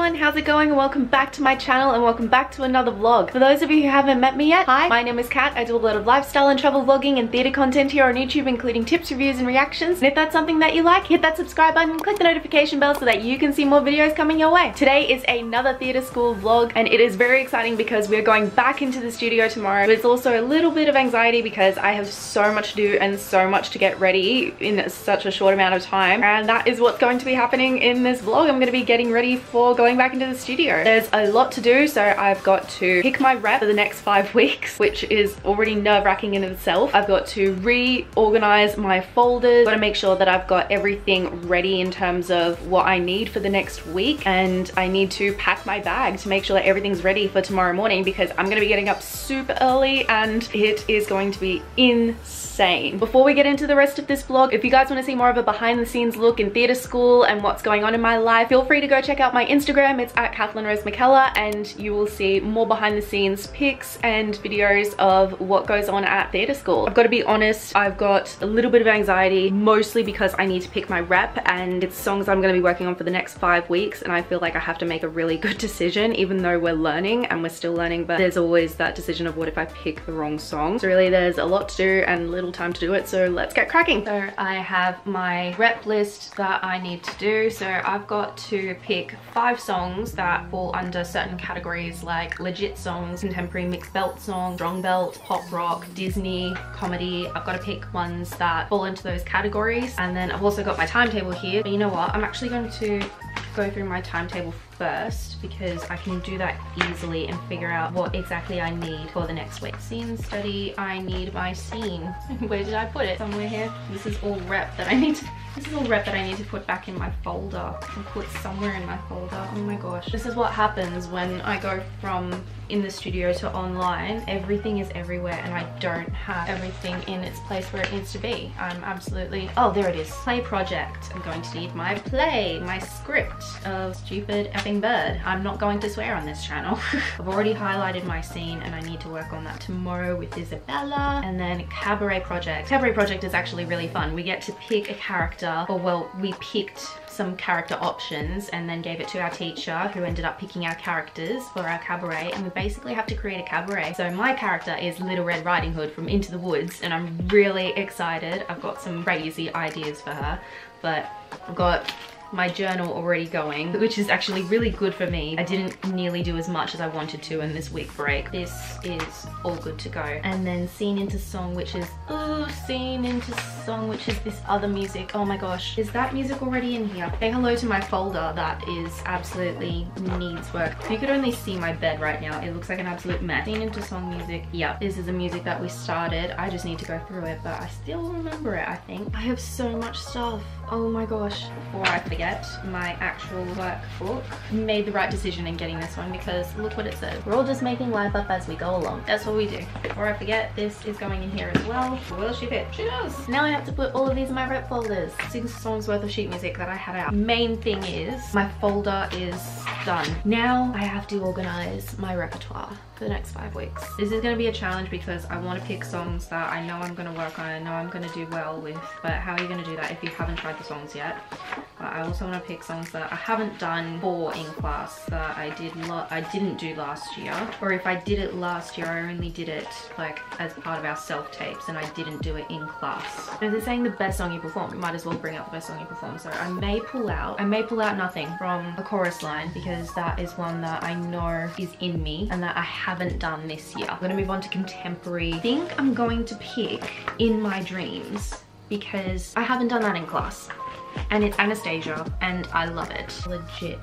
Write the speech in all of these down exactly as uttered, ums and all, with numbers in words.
everyone, how's it going? And welcome back to my channel and welcome back to another vlog. For those of you who haven't met me yet, hi, my name is Kat. I do a lot of lifestyle and travel vlogging and theatre content here on YouTube, including tips, reviews and reactions. And if that's something that you like, hit that subscribe button and click the notification bell so that you can see more videos coming your way. Today is another theatre school vlog and it is very exciting because we're going back into the studio tomorrow. But it's also a little bit of anxiety because I have so much to do and so much to get ready in such a short amount of time. And that is what's going to be happening in this vlog. I'm going to be getting ready for going back into the studio. There's a lot to do, so I've got to pick my rep for the next five weeks, which is already nerve-wracking in itself. I've got to reorganize my folders, got to make sure that I've got everything ready in terms of what I need for the next week, and I need to pack my bag to make sure that everything's ready for tomorrow morning because I'm going to be getting up super early and it is going to be insane. Before we get into the rest of this vlog, if you guys want to see more of a behind the scenes look in theatre school and what's going on in my life, feel free to go check out my Instagram. It's at Kathleen Rose McKellar and you will see more behind the scenes pics and videos of what goes on at theatre school. I've got to be honest, I've got a little bit of anxiety, mostly because I need to pick my rep and it's songs I'm going to be working on for the next five weeks and I feel like I have to make a really good decision even though we're learning and we're still learning, but there's always that decision of what if I pick the wrong song. So really there's a lot to do and little time to do it, so let's get cracking. So I have my rep list that I need to do. So I've got to pick five songs that fall under certain categories like legit songs, contemporary mixed belt song, strong belt, pop rock, Disney, comedy. I've got to pick ones that fall into those categories, and then I've also got my timetable here. But you know what, I'm actually going to go through my timetable first because I can do that easily and figure out what exactly I need for the next week. Scene study, I need my scene. Where did I put it? Somewhere here. This is all rep that I need to This is all rep that I need to put back in my folder. I'll put somewhere in my folder. Oh my gosh. This is what happens when I go from in the studio to online. Everything is everywhere and I don't have everything in its place where it needs to be. I'm absolutely... Oh, there it is. Play project. I'm going to need my play, my script of Stupid Effing Bird. I'm not going to swear on this channel. I've already highlighted my scene and I need to work on that tomorrow with Isabella. And then cabaret project. Cabaret project is actually really fun. We get to pick a character, or well, we picked some character options and then gave it to our teacher who ended up picking our characters for our cabaret, and we basically have to create a cabaret. So my character is Little Red Riding Hood from Into the Woods and I'm really excited. I've got some crazy ideas for her, but I've got my journal already going, which is actually really good for me. I didn't nearly do as much as I wanted to in this week break. This is all good to go. And then scene into song, which is oh scene into song, which is this other music. Oh my gosh, is that music already in here? Say hello to my folder that is absolutely needs work. You could only see my bed right now. It looks like an absolute mess. Scene into song music. Yeah, this is the music that we started. I just need to go through it, but I still remember it, I think. I have so much stuff. Oh my gosh. Before I forget, my actual workbook. Made the right decision in getting this one because look what it says. We're all just making life up as we go along. That's what we do. Before I forget, this is going in here as well. Will she fit? She does. Now I have to put all of these in my rep folders. Six songs worth of sheet music that I had out. Main thing is my folder is done. Now I have to organize my repertoire for the next five weeks. This is going to be a challenge because I want to pick songs that I know I'm going to work on, I know I'm going to do well with, but how are you going to do that if you haven't tried the songs yet? But I also want to pick songs that I haven't done for in class that I did I didn't do last year, or if I did it last year I only did it like as part of our self-tapes and I didn't do it in class. If they're saying the best song you perform, you might as well bring out the best song you perform. So I may pull out I may pull out nothing from a chorus line because that is one that I know is in me and that I haven't done this year. I'm gonna move on to contemporary. I think I'm going to pick In My Dreams because I haven't done that in class. And it's Anastasia and I love it. Legit.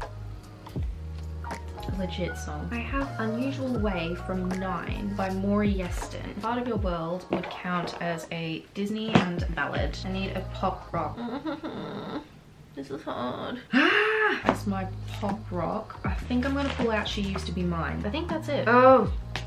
A legit song. I have Unusual Way from Nine by Maury Yeston. Part of Your World would count as a Disney and ballad. I need a pop rock. This is hard. That's my pop rock. I think I'm gonna pull out She Used to Be Mine. I think that's it. Oh,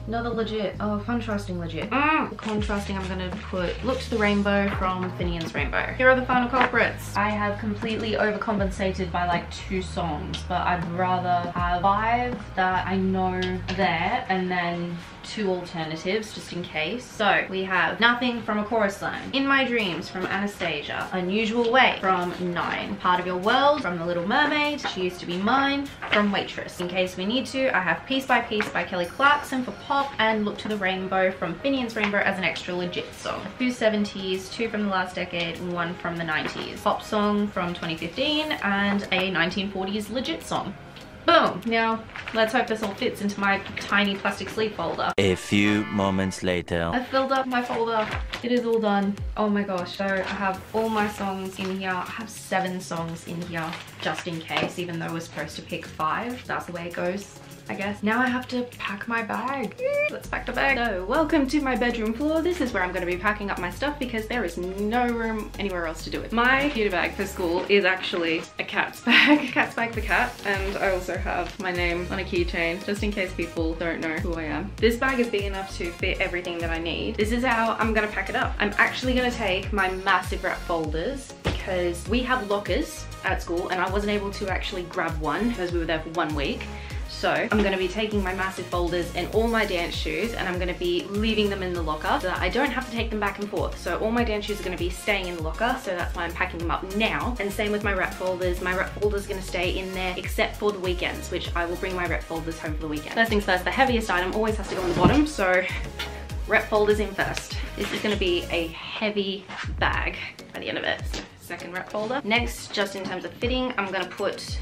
Another legit. Oh, contrasting legit. Mm. Contrasting, I'm gonna put Look to the Rainbow from Finian's Rainbow. Here are the final culprits. I have completely overcompensated by like two songs, but I'd rather have five that I know there and then two alternatives just in case. So we have Nothing from A Chorus Line, In My Dreams from Anastasia, Unusual Way from Nine, Part of Your World from The Little Mermaid, She Used to Be Mine from Waitress. In case we need to, I have Piece by Piece by Kelly Clarkson for pop and Look to the Rainbow from Finian's Rainbow as an extra legit song. Two seventies, two from the last decade, and one from the nineties. Pop song from twenty fifteen and a nineteen forties legit song. Boom! Now, let's hope this all fits into my tiny plastic sleeve folder. A few moments later. I've filled up my folder. It is all done. Oh my gosh. So I have all my songs in here. I have seven songs in here just in case, even though we're supposed to pick five. That's the way it goes, I guess. Now I have to pack my bag. Let's pack the bag. So welcome to my bedroom floor. This is where I'm going to be packing up my stuff because there is no room anywhere else to do it. My computer bag for school is actually a cat's bag. Cat's bag for cat. And I also have my name on a keychain just in case people don't know who I am. This bag is big enough to fit everything that I need. This is how I'm going to pack it up. I'm actually going to take my massive wrap folders because we have lockers at school and I wasn't able to actually grab one because we were there for one week. So I'm going to be taking my massive folders and all my dance shoes and I'm going to be leaving them in the locker so that I don't have to take them back and forth. So all my dance shoes are going to be staying in the locker, so that's why I'm packing them up now. And same with my wrap folders. My wrap folders are going to stay in there except for the weekends, which I will bring my wrap folders home for the weekend. First things first, the heaviest item always has to go on the bottom, so wrap folders in first. This is going to be a heavy bag by the end of it. So second wrap folder. Next, just in terms of fitting, I'm going to put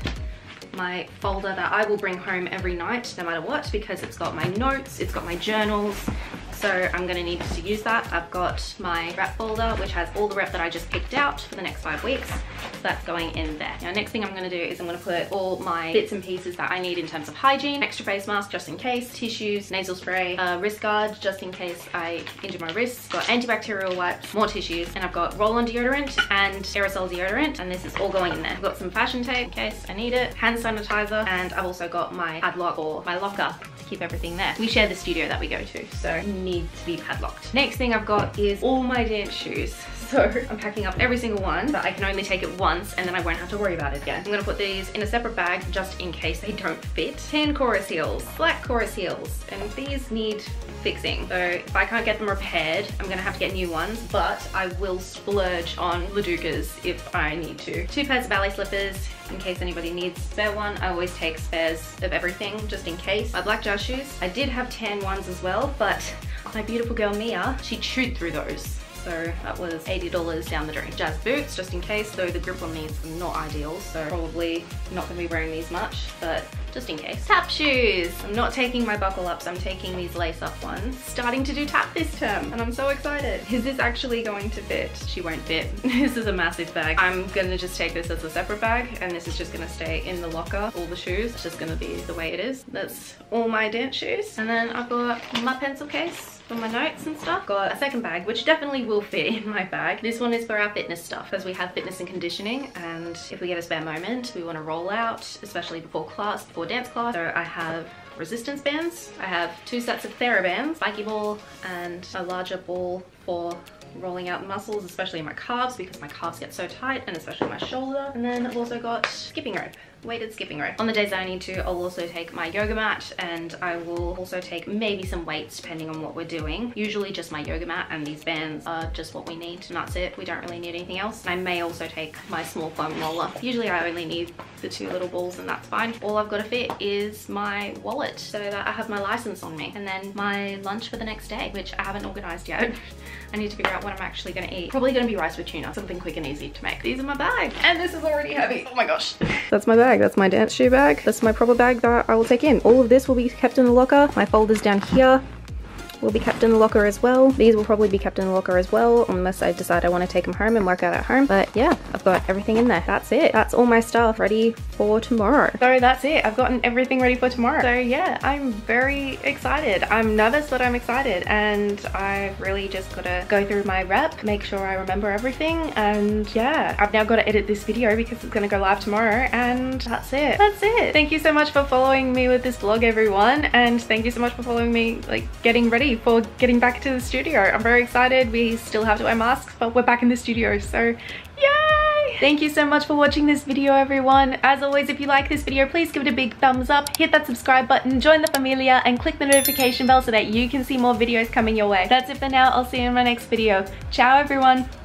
my folder that I will bring home every night no matter what because it's got my notes, it's got my journals, so I'm gonna need to use that. I've got my wrap folder which has all the rep that I just picked out for the next five weeks, so that's going in there. Now next thing I'm gonna do is I'm gonna put all my bits and pieces that I need in terms of hygiene, extra face mask just in case, tissues, nasal spray, uh, wrist guard just in case I injure my wrists, got antibacterial wipes, more tissues, and I've got roll-on deodorant and aerosol deodorant, and this is all going in there. I've got some fashion tape in case I need it, hand sanitizer, and I've also got my padlock or my locker to keep everything there. We share the studio that we go to, so it needs to be padlocked. Next thing I've got is all my dance shoes. So I'm packing up every single one, but I can only take it once and then I won't have to worry about it again. I'm gonna put these in a separate bag just in case they don't fit. Tan chorus heels, black chorus heels, and these need fixing. So if I can't get them repaired, I'm gonna have to get new ones, but I will splurge on Laducas if I need to. Two pairs of ballet slippers in case anybody needs a spare one. I always take spares of everything just in case. My black jazz shoes. I did have tan ones as well, but my beautiful girl Mia, she chewed through those. So that was eighty dollars down the drain. Jazz boots, just in case, though the grip on these are not ideal, so probably not gonna be wearing these much, but just in case. Tap shoes. I'm not taking my buckle ups, I'm taking these lace up ones. Starting to do tap this term, and I'm so excited. Is this actually going to fit? She won't fit. This is a massive bag. I'm gonna just take this as a separate bag, and this is just gonna stay in the locker. All the shoes, it's just gonna be the way it is. That's all my dance shoes. And then I've got my pencil case for my notes and stuff. Got a second bag, which definitely will fit in my bag. This one is for our fitness stuff, because we have fitness and conditioning, and if we get a spare moment, we want to roll out, especially before class, before dance class. So I have resistance bands. I have two sets of TheraBands, spiky ball and a larger ball for rolling out muscles, especially in my calves because my calves get so tight, and especially my shoulder. And then I've also got skipping rope, weighted skipping rope. On the days that I need to, I'll also take my yoga mat, and I will also take maybe some weights depending on what we're doing. Usually just my yoga mat, and these bands are just what we need, and that's it. We don't really need anything else. And I may also take my small foam roller. Usually I only need the two little balls, and that's fine. All I've got to fit is my wallet so that I have my license on me, and then my lunch for the next day, which I haven't organized yet. I need to figure out what I'm actually gonna eat. Probably gonna be rice with tuna, something quick and easy to make. These are my bag, and this is already heavy. Oh my gosh. That's my bag, that's my dance shoe bag. That's my proper bag that I will take in. All of this will be kept in the locker. My folder's down here. will be kept in the locker as well. These will probably be kept in the locker as well, unless I decide I want to take them home and work out at home. But yeah, I've got everything in there. That's it. That's all my stuff ready for tomorrow. So that's it. I've gotten everything ready for tomorrow. So yeah, I'm very excited. I'm nervous, but I'm excited. And I've really just got to go through my rep, make sure I remember everything. And yeah, I've now got to edit this video because it's going to go live tomorrow. And that's it. That's it. Thank you so much for following me with this vlog, everyone. And thank you so much for following me, like getting ready for getting back to the studio. I'm very excited. We still have to wear masks, but we're back in the studio. So yay! Thank you so much for watching this video, everyone. As always, if you like this video, please give it a big thumbs up, hit that subscribe button, join the familia, and click the notification bell so that you can see more videos coming your way. That's it for now. I'll see you in my next video. Ciao, everyone.